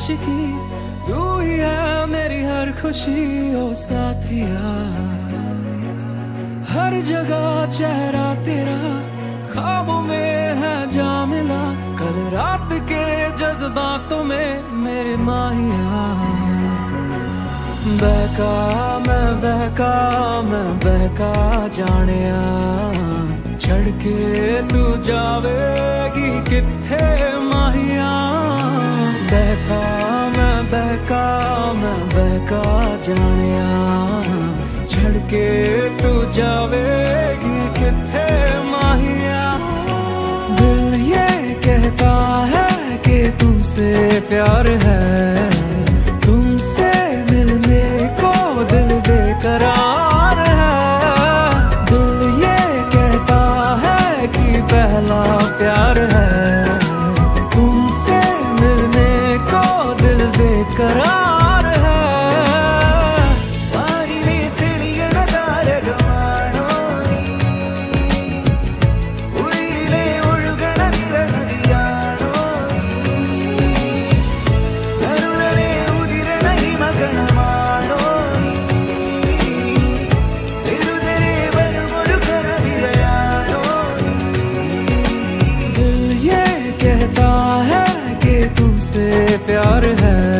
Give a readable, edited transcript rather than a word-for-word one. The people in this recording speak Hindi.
आशिकी, तू ही है मेरी हर खुशी ओ साथिया। हर जगह चेहरा तेरा ख्वाबों में है जा मिला, कल रात के जज्बातों में मेरे माहिया। बहका मैं बहका मैं बहका जानिया, छड़ के तू जावेगी किथे माहिया। बहका मैं बहका मैं बहका जानिया, छड़ के तू जावेगी किथे माहिया। दिल ये कहता है कि तुमसे प्यार है, तुमसे मिलने को दिल बेकरार है। दिल ये कहता है कि पहला प्यार है, तुमसे मिलने को दिल बेकरार है। कहता है कि तुमसे प्यार है,